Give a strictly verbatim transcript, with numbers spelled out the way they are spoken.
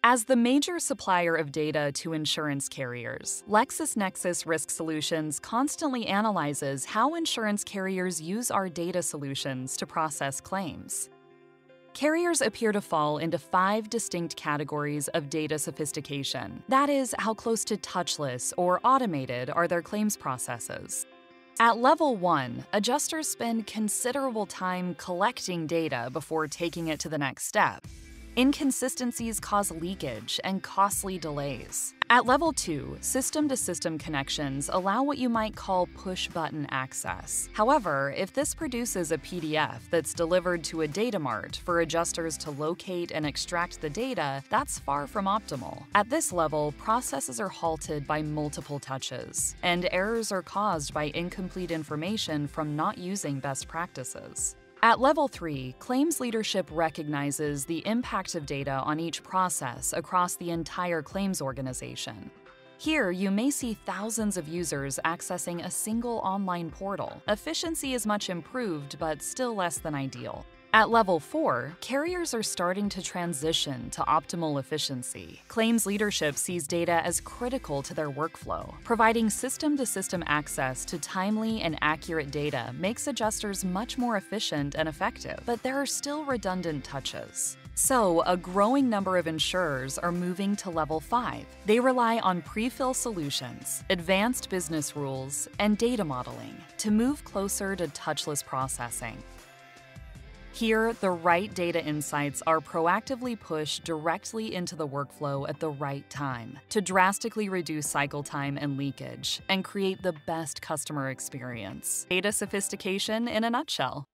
As the major supplier of data to insurance carriers, LexisNexis Risk Solutions constantly analyzes how insurance carriers use our data solutions to process claims. Carriers appear to fall into five distinct categories of data sophistication. That is, how close to touchless or automated are their claims processes. At level one, adjusters spend considerable time collecting data before taking it to the next step. Inconsistencies cause leakage and costly delays. At level two, system-to-system connections allow what you might call push-button access. However, if this produces a P D F that's delivered to a data mart for adjusters to locate and extract the data, that's far from optimal. At this level, processes are halted by multiple touches, and errors are caused by incomplete information from not using best practices. At level three, claims leadership recognizes the impact of data on each process across the entire claims organization. Here, you may see thousands of users accessing a single online portal. Efficiency is much improved, but still less than ideal. At level four, carriers are starting to transition to optimal efficiency. Claims leadership sees data as critical to their workflow. Providing system-to-system access to timely and accurate data makes adjusters much more efficient and effective, but there are still redundant touches. So, a growing number of insurers are moving to level five. They rely on pre-fill solutions, advanced business rules, and data modeling to move closer to touchless processing. Here, the right data insights are proactively pushed directly into the workflow at the right time to drastically reduce cycle time and leakage and create the best customer experience. Data sophistication in a nutshell.